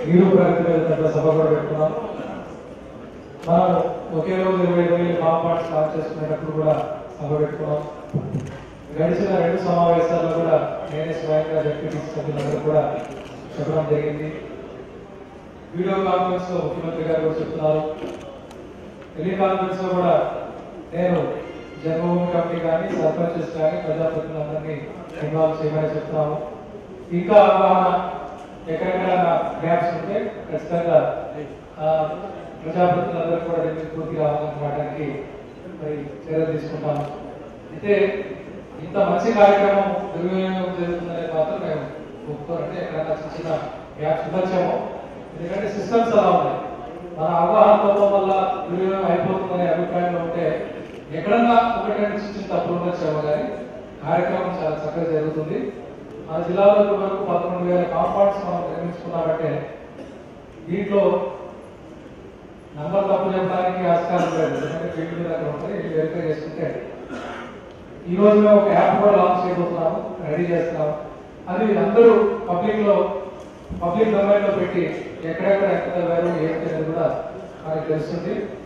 నీరు ప్రగతి మీద సభ కూడా పెట్టుకున్నాం. మనం ఒకే రోజు 25,000 కాంపౌండ్ స్టార్ట్ చేసుకునేటప్పుడు కూడా సభ పెట్టుకున్నాం. గడిచిన 2 సమావేశాల్లో కూడా నేనే స్వయంగా డిప్యూటీ సభ్యులందరూ కూడా చెప్పడం జరిగింది. వీడియో కాన్ఫరెన్స్ లో ముఖ్యమంత్రి గారు కూడా చెప్తున్నారు. టెలికాన్ఫరెన్స్ లో కూడా నేను జన్మభూమి కమిటీ కానీ సర్పంచెస్ కానీ ప్రజాప్రతినిధులందరినీ ఇన్వాల్వ్ చేయమని చెప్తున్నాము. ఇంకా అవగాహన ఎక్కడెక్కడ గ్యాప్స్ ఉంటే ఖచ్చితంగా ప్రజాప్రతినిధులందరూ కూడా పూర్తిగా అవగాహన కావడానికి మరి చర్యలు తీసుకుంటాము. అయితే ఇంత మంచి కార్యక్రమం దుర్వినియోగం జరుగుతుందనే మాత్రం మేము ఒప్పుకోరంటే ఎక్కడైనా చిన్న చిన్న గ్యాప్స్ ఉండొచ్చేమో. ఎందుకంటే సిస్టమ్స్ అలా ఉన్నాయి. మన అవగాహన లోపం వల్ల దుర్వినియోగం అయిపోతుందనే అభిప్రాయంలో ఉంటే ఎక్కడన్నా ఒకటి చిన్న చిన్న తప్పులు ఉండొచ్చేమో కానీ కార్యక్రమం చాలా చక్కగా జరుగుతుంది. మన జిల్లాలో వరకు 11,000 కాంపౌండ్స్ మనం నిర్మించుకున్నామంటే దీంట్లో నంబర్ తప్పు చెప్పడానికి ఆస్కారం లేదు. ఎందుకంటే ఫీల్డ్ మీద అక్కడ ఉంటుంది, ఇది వెరిఫై చేసుకుంటే ఈ రోజు మేము ఒక యాప్ కూడా లాంచ్ చేయబోతున్నాము, రెడీ చేస్తున్నాము. అది అందరూ పబ్లిక్ డొమైన్ లో పెట్టి ఎక్కడెక్కడ ఎంత వేరు ఏంటి అనేది కూడా మనకి తెలుస్తుంది.